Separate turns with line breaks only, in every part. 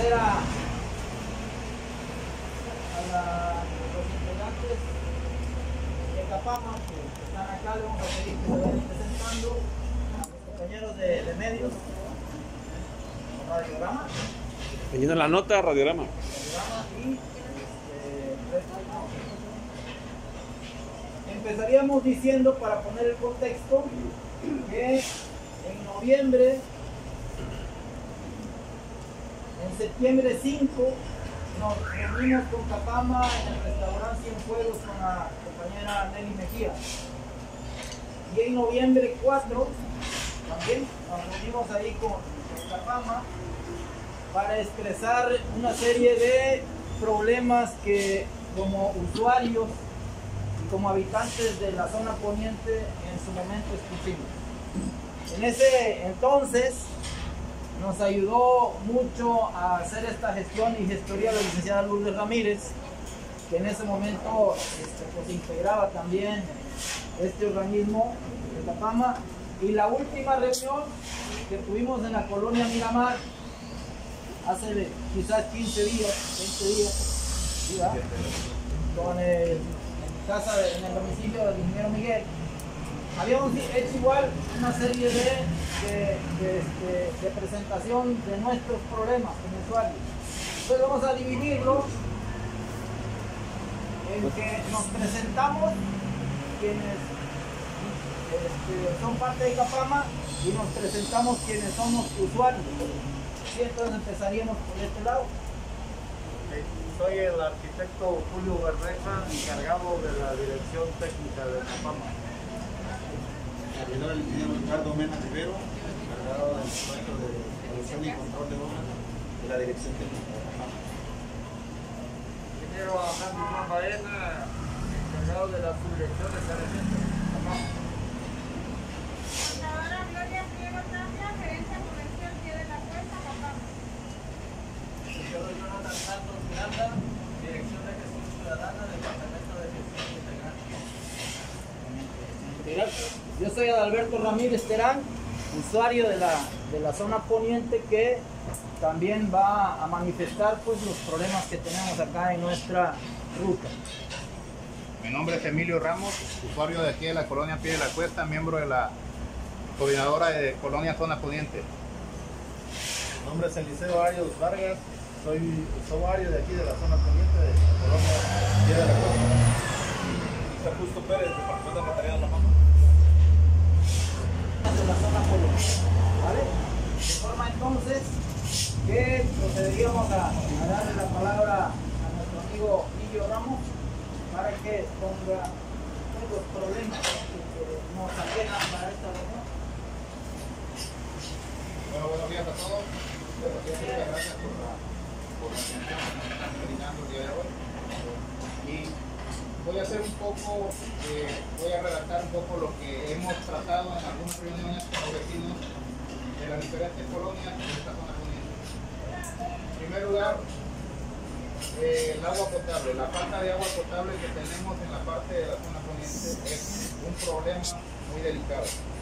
agradecer a los integrantes de Capama que están acá. Le vamos a pedir que se vayan presentando a los compañeros de medios, Radiograma.
Teniendo la nota, Radiograma.
Y empezaríamos diciendo, para poner el contexto, que en noviembre, en septiembre 5, nos reunimos con Capama en el restaurante Cienfuegos con la compañera Nelly Mejía. Y en noviembre 4 también nos reunimos ahí con Capama para expresar una serie de problemas que como usuarios y como habitantes de la zona poniente en su momento expusimos. En ese entonces nos ayudó mucho a hacer esta gestión y gestoría la licenciada Lourdes Ramírez, que en ese momento pues, integraba también este organismo de Capama. Y la última reunión que tuvimos en la colonia Miramar, hace quizás 15 días, 20 días, ¿sí, con en el domicilio del ingeniero Miguel, habíamos hecho igual una serie de presentación de nuestros problemas como usuarios. Entonces vamos a dividirlo en que nos presentamos quienes son parte de Capama y nos presentamos quienes somos usuarios. Sí, entonces empezaríamos por este lado.
Soy el arquitecto Julio Berreja, encargado de la dirección técnica de Capama.
El ingeniero Ricardo Mena Rivero, encargado del puesto de evaluación y control de obras de la dirección técnica de Capama.
Ingeniero Abraham Guzmán Baena, encargado de la subdirección de saneamiento de Capama.
Contadora Gloria Priego Tapia, gerencia comercial Pie de la Cuesta, Capama.
Yo soy Jonathan Santos Miranda, dirección de gestión ciudadana, departamento de gestión integral.
Yo soy Adalberto Ramírez Terán, usuario de la zona poniente, que también va a manifestar pues, los problemas que tenemos acá en nuestra ruta.
Mi nombre es Emilio Ramos, usuario de aquí de la colonia Pie de la Cuesta, miembro de la coordinadora de Colonia Zona Poniente.
Mi nombre es Eliseo Arios Vargas, soy usuario de aquí de la zona poniente de la colonia Pie de la Cuesta.
José Justo Pérez, departamento de material de la mano.
De la zona poniente, ¿vale? De forma entonces que procederíamos a darle la palabra a nuestro amigo Emilio Ramos para que ponga los problemas que nos aquejan para esta reunión.
Bueno, buenos días a todos. Muchas gracias por la atención que nos están brindando el día de hoy. Y voy a hacer un poco, voy a redactar un poco lo que hemos tratado en algunas reuniones con los vecinos de las diferentes colonias de esta zona poniente. En primer lugar, el agua potable. La falta de agua potable que tenemos en la parte de la zona poniente es un problema muy delicado.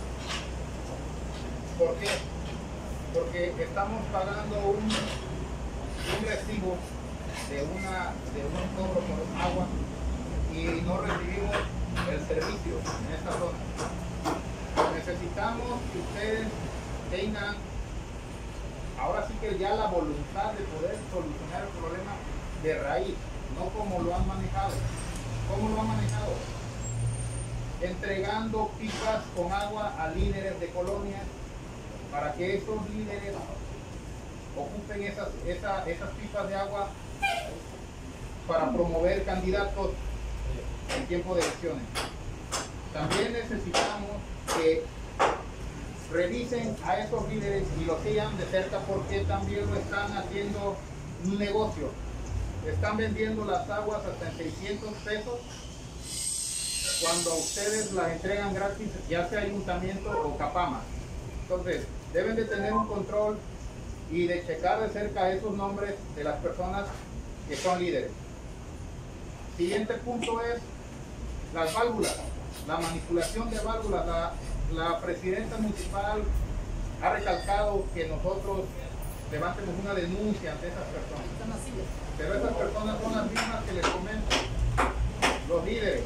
¿Por qué? Porque estamos pagando un recibo de un cobro por agua y no recibimos el servicio en esta zona. Necesitamos que ustedes tengan ahora sí que ya la voluntad de poder solucionar el problema de raíz, no como lo han manejado. ¿Cómo lo han manejado? Entregando pipas con agua a líderes de colonias para que esos líderes ocupen esas pipas de agua para promover candidatos en tiempo de elecciones. También necesitamos que revisen a esos líderes y los sigan de cerca, porque también lo están haciendo un negocio. Están vendiendo las aguas hasta en 600 pesos cuando ustedes las entregan gratis, ya sea ayuntamiento o Capama. Entonces deben de tener un control y de checar de cerca esos nombres de las personas que son líderes. Siguiente punto es las válvulas, la manipulación de válvulas. La presidenta municipal ha recalcado que nosotros levantemos una denuncia ante esas personas. Pero esas personas son las mismas que les comento, los líderes.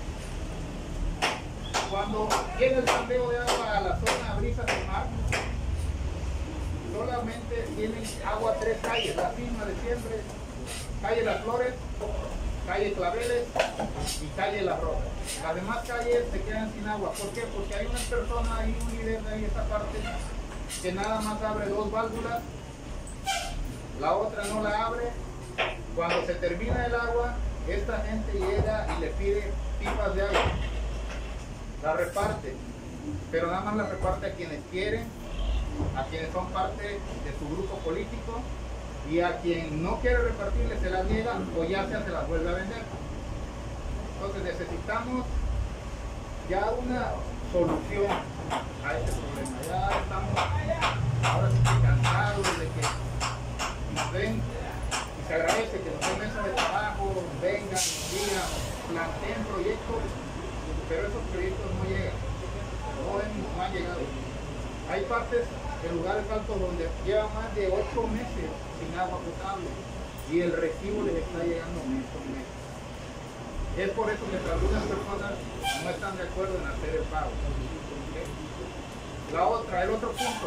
Cuando llega el tandeo de agua a la zona de brisas del mar, solamente tienen agua 3 calles, la misma de siempre: calle Las Flores, calle Claveles y calle Las Rosas. Las demás calles se quedan sin agua. ¿Por qué? Porque hay una persona ahí, un líder de ahí, esta parte, que nada más abre 2 válvulas, la otra no la abre. Cuando se termina el agua, esta gente llega y le pide pipas de agua, la reparte, pero nada más la reparte a quienes quieren, a quienes son parte de su grupo político, y a quien no quiere repartirle se las niega o ya se las vuelve a vender. Entonces necesitamos ya una solución a este problema. Ya estamos ahora sí cansados de que nos den, y se agradece que nos den mesas de trabajo, vengan, nos digan, planteen proyectos, pero esos proyectos no llegan, no han llegado. Hay partes en lugares altos donde llevan más de 8 meses sin agua potable y el recibo les está llegando mes por mes. Es por eso que algunas personas no están de acuerdo en hacer el pago. ¿Okay? El otro punto,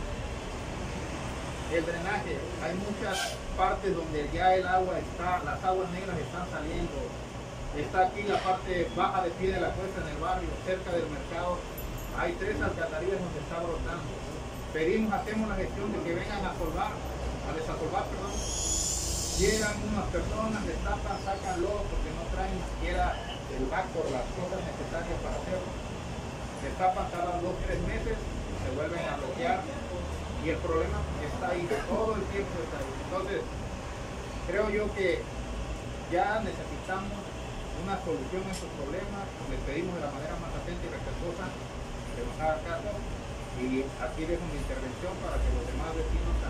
el drenaje. Hay muchas partes donde ya el agua está, las aguas negras están saliendo. Está aquí la parte baja de pie de la cuesta en el barrio, cerca del mercado. Hay 3 alcantarillas donde está brotando. Pedimos, hacemos la gestión de que vengan a desasolvar, perdón. Llegan unas personas, destapan, sacan lodo porque no traen ni siquiera el backboard, las cosas necesarias para hacerlo. Destapan, tardan 2 o 3 meses, se vuelven a bloquear y el problema está ahí, todo el tiempo está ahí. Entonces, creo yo que ya necesitamos una solución a estos problemas. Les pedimos de la manera más atenta y respetuosa que nos haga caso, y aquí dejo mi intervención para que los demás vecinos